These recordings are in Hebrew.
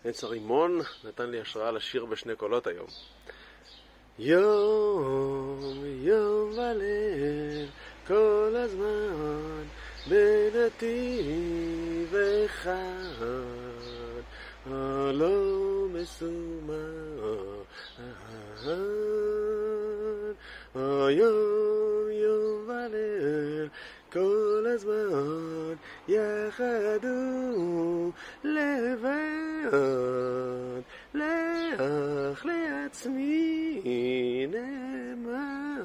עץ הרימון נתן לי השראה לשיר בשני קולות היום. יום, יום וליל, כל הזמן, בנתיב אחד, לא מסומן. יום, יום וליל, כל הזמן, יחד ולבד, לך לעצמי נאמן,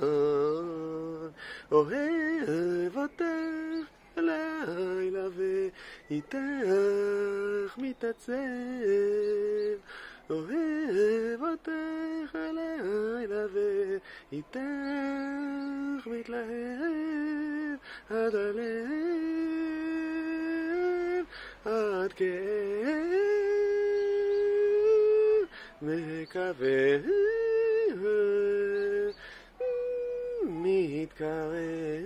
אוהב אותך לילה ואיתך מתעצב, אוהב אותך לילה ואיתך מתלהב עד הלב, עד כאב מקווה מתקרב.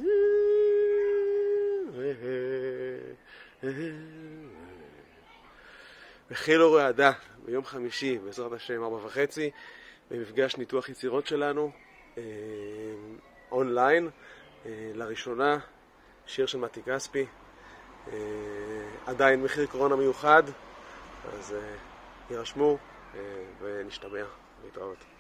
בחילו רעדה ביום חמישי בעזרת השם 4:30 במפגש ניתוח יצירות שלנו אונליין, לראשונה שיר של מתי כספי, עדיין מחיר קורונה מיוחד, אז יירשמו ונשתמע, להתראות.